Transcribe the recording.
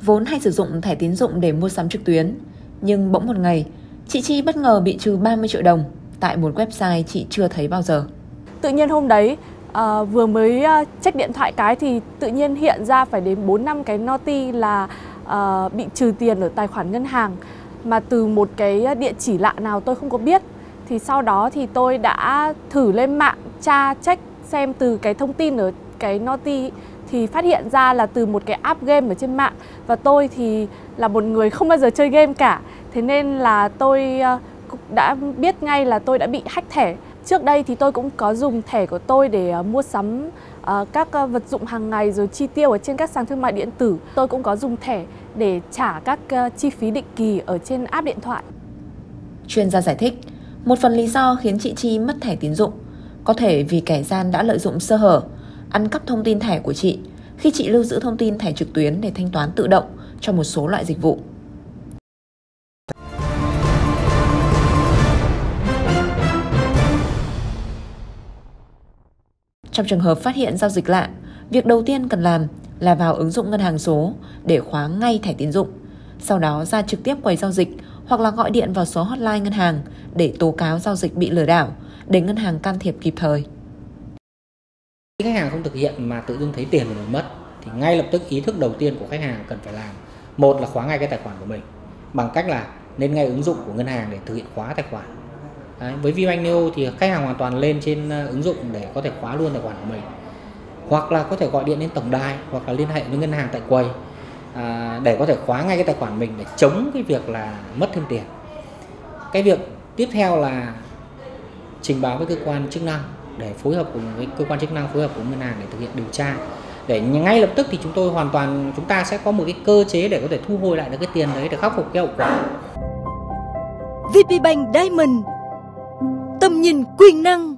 vốn hay sử dụng thẻ tín dụng để mua sắm trực tuyến. Nhưng bỗng một ngày, chị Chi bất ngờ bị trừ 30 triệu đồng tại một website chị chưa thấy bao giờ. Tự nhiên hôm đấy vừa mới check điện thoại cái thì tự nhiên hiện ra phải đến 4-5 cái noti là bị trừ tiền ở tài khoản ngân hàng mà từ một cái địa chỉ lạ nào tôi không có biết. Thì sau đó thì tôi đã thử lên mạng tra check xem từ cái thông tin ở cái noti thì phát hiện ra là từ một cái app game ở trên mạng. Và tôi thì là một người không bao giờ chơi game cả. Thế nên là tôi đã biết ngay là tôi đã bị hack thẻ. Trước đây thì tôi cũng có dùng thẻ của tôi để mua sắm các vật dụng hàng ngày rồi chi tiêu ở trên các sàn thương mại điện tử. Tôi cũng có dùng thẻ để trả các chi phí định kỳ ở trên app điện thoại. Chuyên gia giải thích, một phần lý do khiến chị Chi mất thẻ tín dụng có thể vì kẻ gian đã lợi dụng sơ hở, ăn cắp thông tin thẻ của chị khi chị lưu giữ thông tin thẻ trực tuyến để thanh toán tự động cho một số loại dịch vụ. Trong trường hợp phát hiện giao dịch lạ, việc đầu tiên cần làm là vào ứng dụng ngân hàng số để khóa ngay thẻ tín dụng. Sau đó ra trực tiếp quầy giao dịch hoặc là gọi điện vào số hotline ngân hàng để tố cáo giao dịch bị lừa đảo để ngân hàng can thiệp kịp thời. Khi khách hàng không thực hiện mà tự dưng thấy tiền của mình mất thì ngay lập tức ý thức đầu tiên của khách hàng cần phải làm, một là khóa ngay cái tài khoản của mình bằng cách là lên ngay ứng dụng của ngân hàng để thực hiện khóa tài khoản. Đấy, với VBank Neo thì khách hàng hoàn toàn lên trên ứng dụng để có thể khóa luôn tài khoản của mình, hoặc là có thể gọi điện đến tổng đài hoặc là liên hệ với ngân hàng tại quầy để có thể khóa ngay cái tài khoản mình để chống cái việc là mất thêm tiền. Cái việc tiếp theo là trình báo với cơ quan chức năng để phối hợp cùng với cơ quan chức năng, phối hợp cùng ngân hàng để thực hiện điều tra, để ngay lập tức thì chúng ta sẽ có một cái cơ chế để có thể thu hồi lại được cái tiền đấy để khắc phục cái hậu quả. VPBank Diamond, tầm nhìn quyền năng.